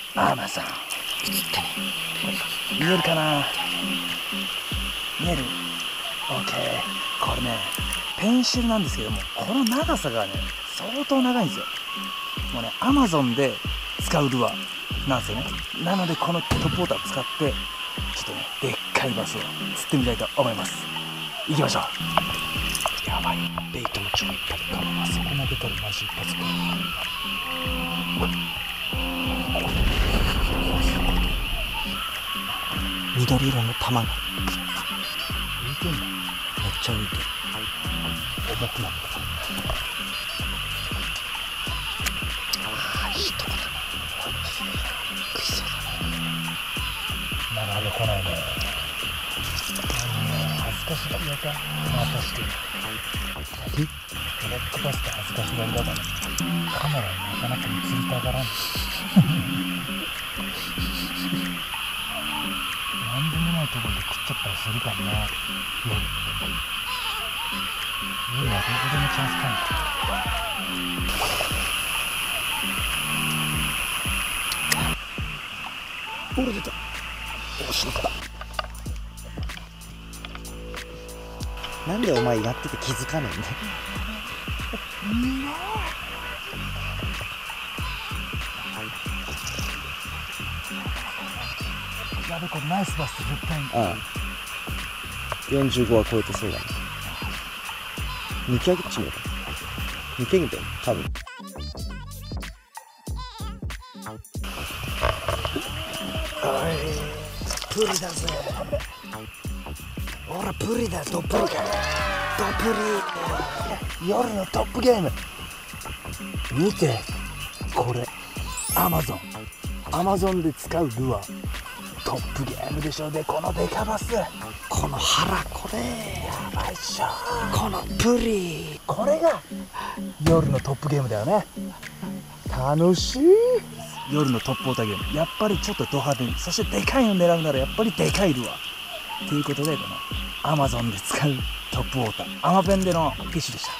アマゾン。見えるかな。見える。 OK。 これねペンシルなんですけども、この長さがね相当長いんですよ。もうねアマゾンで使うルアーなんですよね。なのでこのトップウォーター使ってちょっとねでっかいバスを釣ってみたいと思います。行きましょう。やばい、ベイトも超いっぱいかも。あそこ投げたらマジ一発か。 緑色の玉が浮いてんの。めっちゃ浮いてる。 重くなった。ああいいとこだね。食いそうだね。なかなか来ないね。恥ずかしがり屋か。まあ確かにブラックバスって恥ずかしがりだからね。カメラになかなか映りたがらん。なんでもないところで食っちゃったりするかもな。夜はどこでもチャンスかも。俺出た。面白かった。 なんでお前やってて気づかねえんだよ。 やべ、これナイスバス絶対に。 ああ45は超えてそうだね。2キャゲッチも2キャゲだよ多分。 おいプリだぜ。ほらプリだ。ドップリか。ドップリ。夜のトップゲーム見てこれ。アマゾンで使うルアートップゲームでしょ。でこのデカバス、この腹、これやばいっしょ。このプリ、これが夜のトップゲームだよね。楽しい。夜のトップウォーターゲーム、やっぱりちょっとド派手に、そしてでかいの狙うならやっぱりでかいルアーということで、このアマゾンで使うトップウォーターアマペンでのフィッシュでした。